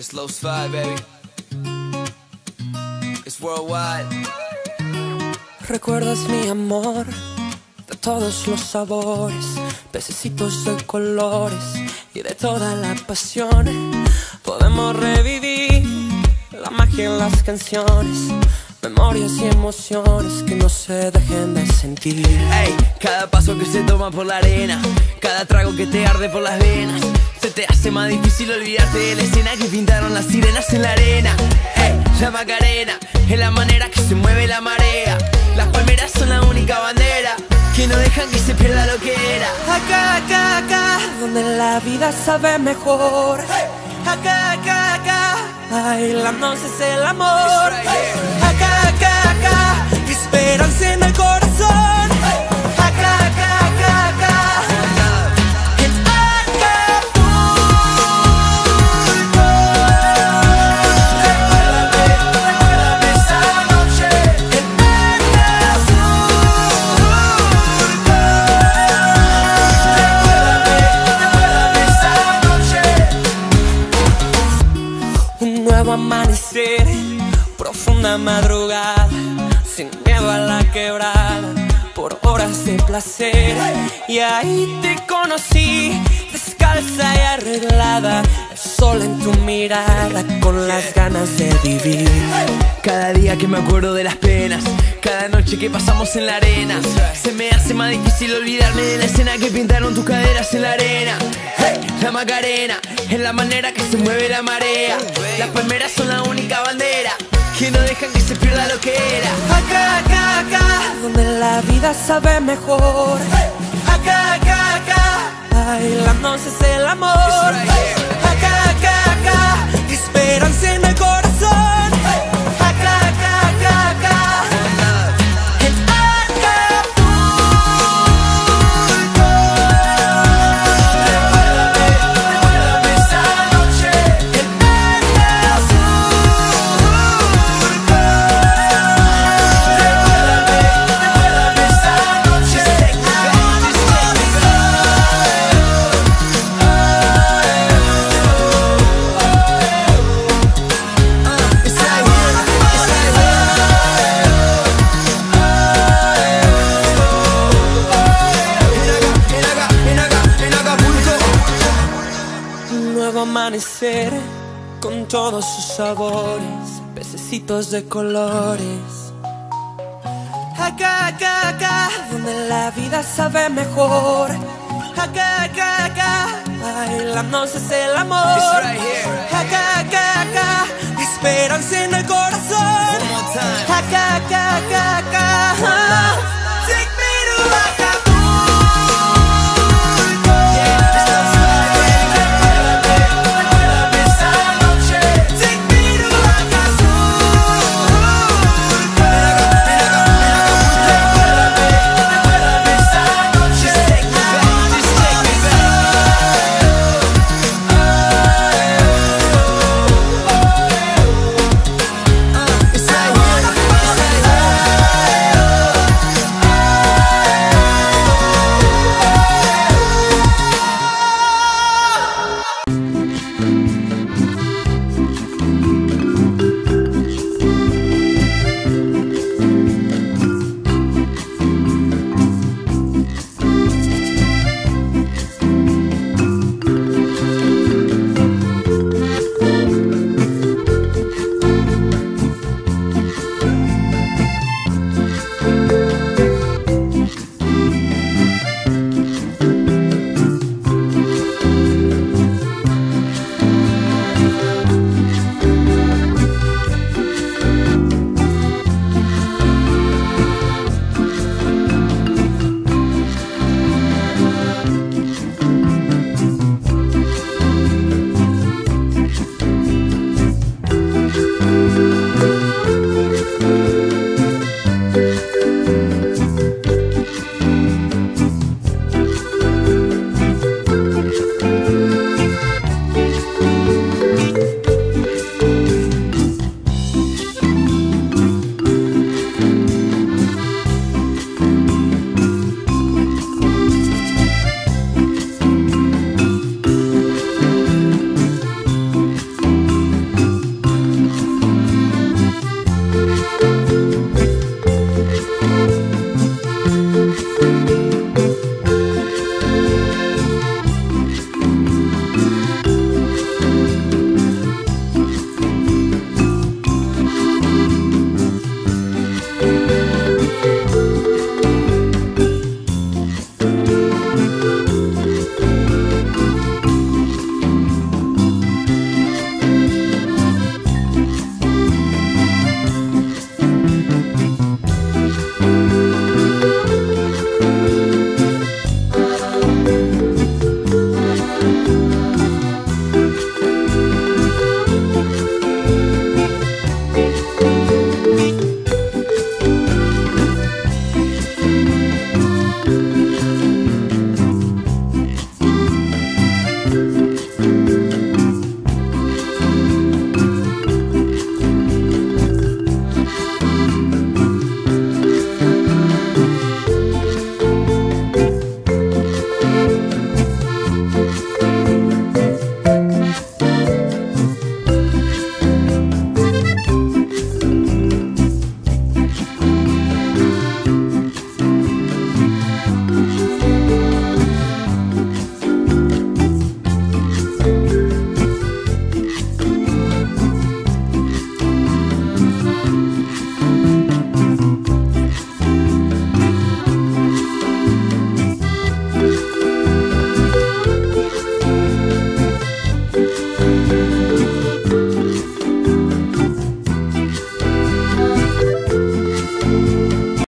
It's Low Slide, baby. It's worldwide. Recuerdas mi amor de todos los sabores, pececitos de colores y de toda la pasión. Podemos revivir la magia en las canciones, memorias y emociones que no se dejen de sentir. Ey, cada paso que se toma por la arena, cada trago que te arde por las venas, se te hace más difícil olvidarte de la escena que pintaron las sirenas en la arena. Ey, la Macarena es la manera que se mueve la marea. Las palmeras son la única bandera que no dejan que se pierda lo que era. Acá, acá, acá, donde la vida sabe mejor. Acá, acá, acá, bailando es el amor. Acá, acá, acá, esperanza en el corazón. Acá, acá, acá, acá, en Acapulco. Recuérdame esa noche en Acapulco. Recuérdame esa noche. Un nuevo amanecer, profunda madrugada, sin miedo a la quebrada, por horas de placer. Y ahí te conocí, descalza y arreglada, el sol en tu mirada, con las ganas de vivir. Cada día que me acuerdo de las penas, cada noche que pasamos en la arena, se me hace más difícil olvidarme de la escena que pintaron tus caderas en la arena. Hey, la Macarena es la manera que se mueve la marea. Las palmeras son la única bandera que no dejan que se pierda lo que era. Acá, acá, acá, donde la vida sabe mejor. Acá, acá, acá, bailando es el amor. Acá, acá, acá, esperanza en el corazón. Acá, acá, acá, acá, en Acapulco. Recuérdame esa noche en Acapulco. Recuérdame esa noche. Un nuevo amanecer con todos sus sabores, pececitos de colores. Acá, acá, acá, donde la vida sabe mejor. Acá, acá, acá, bailando es el amor. Acá, acá, acá, esperanza en el corazón.